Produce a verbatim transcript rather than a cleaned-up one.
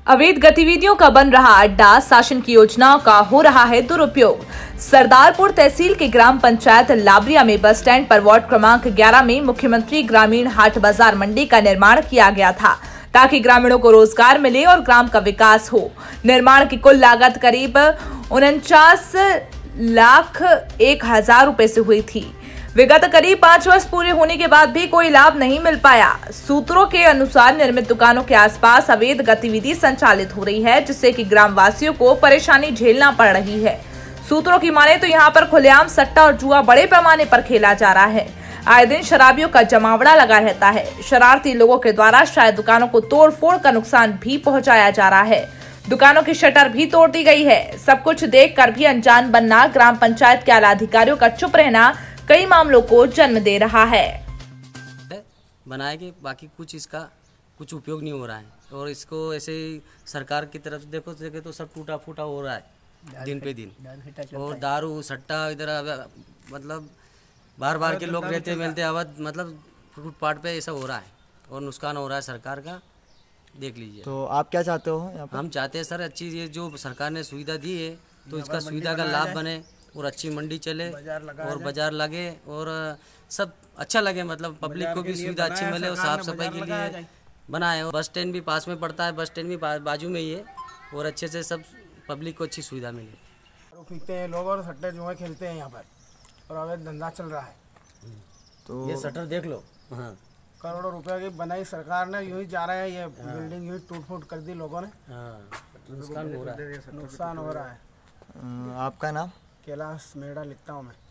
अवैध गतिविधियों का बन रहा अड्डा, शासन की योजनाओं का हो रहा है दुरुपयोग। सरदारपुर तहसील के ग्राम पंचायत लाबरिया में बस स्टैंड पर वार्ड क्रमांक ग्यारह में मुख्यमंत्री ग्रामीण हाट बाजार मंडी का निर्माण किया गया था ताकि ग्रामीणों को रोजगार मिले और ग्राम का विकास हो। निर्माण की कुल लागत करीब उनचास लाख एक हजार रुपए से हुई थी। विगत करीब पाँच वर्ष पूरे होने के बाद भी कोई लाभ नहीं मिल पाया। सूत्रों के अनुसार निर्मित दुकानों के आसपास अवैध गतिविधि संचालित हो रही है, जिससे कि ग्रामवासियों को परेशानी झेलना पड़ रही है। सूत्रों की माने तो यहाँ पर खुलेआम सट्टा और जुआ बड़े पैमाने पर खेला जा रहा है। आए दिन शराबियों का जमावड़ा लगा रहता है। शरारती लोगों के द्वारा शायद दुकानों को तोड़ फोड़ का नुकसान भी पहुंचाया जा रहा है। दुकानों की शटर भी तोड़ दी गई है। सब कुछ देख कर भी अनजान बनना, ग्राम पंचायत के आला अधिकारियों का चुप रहना कई मामलों को जन्म दे रहा है। बनाए के बाकी कुछ इसका कुछ उपयोग नहीं हो रहा है और इसको ऐसे सरकार की तरफ से देखो देखे तो सब टूटा फूटा हो रहा है दिन पे दिन। और दारू सट्टा इधर मतलब बार बार के लोग रहते मिलते आवाज मतलब फुटपाथ पे ऐसा हो रहा है और नुकसान हो रहा है सरकार का। देख लीजिए। तो आप क्या चाहते हो यहाँ पर? हम चाहते हैं सर अच्छी ये जो सरकार ने सुविधा दी है तो इसका सुविधा का लाभ बने और अच्छी मंडी चले और बाजार लगे और सब अच्छा लगे, मतलब पब्लिक को भी सुविधा अच्छी मिले और साफ सफाई के लिए बनाए। और बस स्टैंड भी पास में पड़ता है, बस स्टैंड भी बाजू में ही है और अच्छे से सब पब्लिक को अच्छी सुविधा मिले। पीते हैं लोग और सट्टे जुए खेलते हैं यहाँ पर और अवैध धंधा चल रहा है। तो ये शटर देख लो। हाँ, करोड़ों रुपए की बनाई सरकार ने, यूं ही जा रहा है। ये हाँ। बिल्डिंग यूं ही टूट फूट कर दी लोगों ने। हाँ, नुकसान हो रहा है। नुकसान हो रहा है। आपका नाम? कैलाश मेड़ा लिखता हूँ मैं।